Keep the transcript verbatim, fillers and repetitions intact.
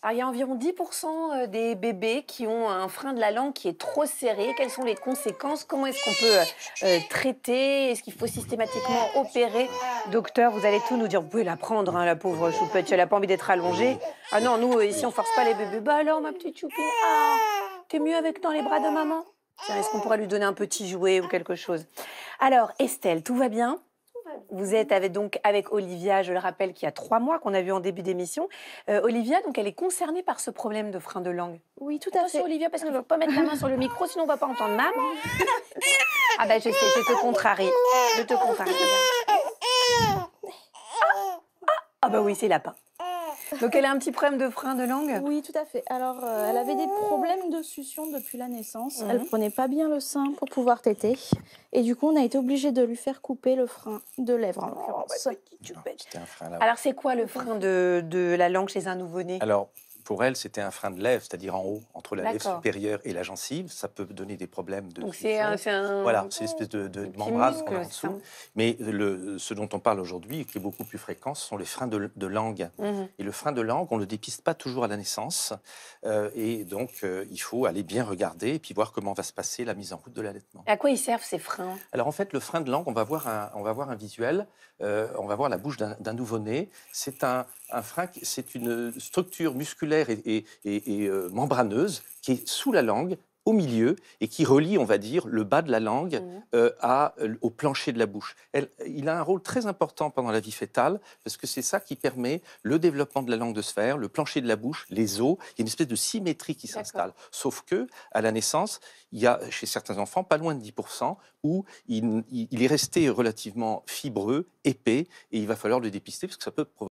Alors, il y a environ dix pour cent des bébés qui ont un frein de la langue qui est trop serré. Quelles sont les conséquences? Comment est-ce qu'on peut euh, traiter? Est-ce qu'il faut systématiquement opérer? Docteur, vous allez tout nous dire. Vous pouvez la prendre, hein, la pauvre choupette. Si elle n'a pas envie d'être allongée. Ah non, nous, euh, ici, on force pas les bébés. Bah alors, ma petite choupine, ah, t'es mieux avec dans les bras de maman? Tiens, est-ce qu'on pourrait lui donner un petit jouet ou quelque chose? Alors, Estelle, tout va bien? Vous êtes avec, donc avec Olivia, je le rappelle, qui a trois mois, qu'on a vu en début d'émission. Euh, Olivia, donc, elle est concernée par ce problème de frein de langue. Oui, tout à Attention, fait. Olivia, parce qu'il ne faut pas mettre la main sur le micro, sinon on ne va pas entendre maman. Ah ben, je sais, je te contrarie. Je te contrarie. Regarde. Ah bah oui, c'est lapin. Donc, elle a un petit problème de frein de langue? Oui, tout à fait. Alors, euh, elle avait des problèmes de succion depuis la naissance. Mhm. Elle prenait pas bien le sein pour pouvoir téter. Et du coup, on a été obligé de lui faire couper le frein de lèvres, en l'occurrence. Oh, bah, petite choupette. C'était un frein là. Alors, c'est quoi le frein de, de la langue chez un nouveau-né? Alors, pour elle, c'était un frein de lèvre, c'est-à-dire en haut, entre la lèvre D'accord. supérieure et la gencive. Ça peut donner des problèmes de Donc, c'est succion. un, c'est un... Voilà, c'est l'espèce de, de petit membrane muscle, qu'on a en c'est dessous. ça. Mais le, ce dont on parle aujourd'hui, et qui est beaucoup plus fréquent, ce sont les freins de, de langue. Mhm. Et le frein de langue, on ne le dépiste pas toujours à la naissance. Euh, et donc, euh, il faut aller bien regarder et puis voir comment va se passer la mise en route de l'allaitement. À quoi ils servent ces freins? Alors en fait, le frein de langue, on va voir un, on va voir un visuel, euh, on va voir la bouche d'un d'un nouveau-né. C'est un, un frein, qui- c'est une structure musculaire et, et- et- et, euh, membraneuse qui est sous la langue, au milieu, et qui relie, on va dire, le bas de la langue Mhm. euh, à, euh, au plancher de la bouche. Elle- il a un rôle très important pendant la vie fœtale, parce que c'est ça qui permet le développement de la langue de se faire, le plancher de la bouche, les os. Il y a une espèce de symétrie qui D'accord. s'installe. Sauf que, à la naissance, il y a chez certains enfants pas loin de dix pour cent où il, il- il est resté relativement fibreux, épais, et il va falloir le dépister parce que ça peut provoquer